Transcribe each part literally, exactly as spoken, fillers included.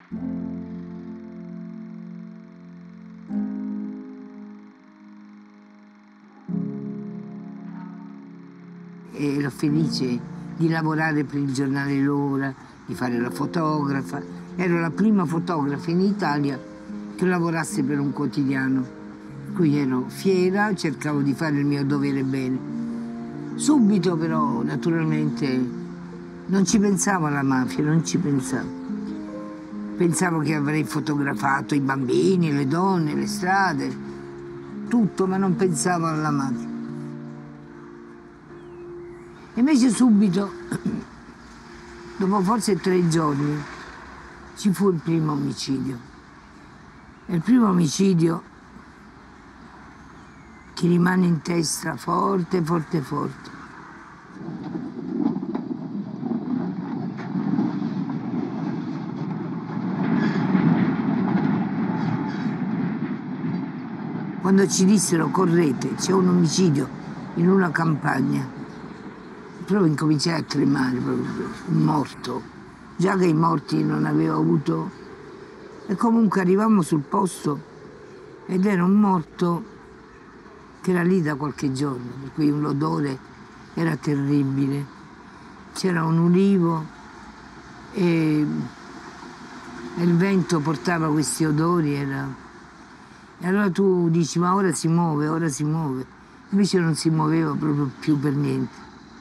Ero felice di lavorare per il giornale L'Ora, di fare la fotografa. Ero la prima fotografa in Italia che lavorasse per un quotidiano. Per cui ero fiera, cercavo di fare il mio dovere bene. Subito però, naturalmente, non ci pensavo alla mafia, non ci pensavo. Pensavo che avrei fotografato i bambini, le donne, le strade, tutto, ma non pensavo alla mafia. Invece subito, dopo forse tre giorni, ci fu il primo omicidio. E il primo omicidio ti rimane in testa forte, forte, forte. Quando ci dissero correte, c'è un omicidio in una campagna, proprio incominciai a tremare, proprio, un morto. Già che i morti non avevo avuto. E comunque arrivammo sul posto ed era un morto che era lì da qualche giorno, per cui l'odore era terribile. C'era un ulivo e, e il vento portava questi odori. Era... E allora tu dici, ma ora si muove, ora si muove. Invece non si muoveva proprio più per niente.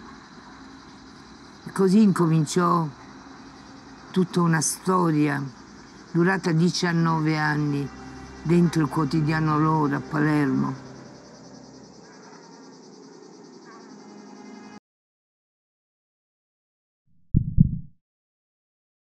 E così incominciò tutta una storia durata diciannove anni dentro il quotidiano L'Ora a Palermo.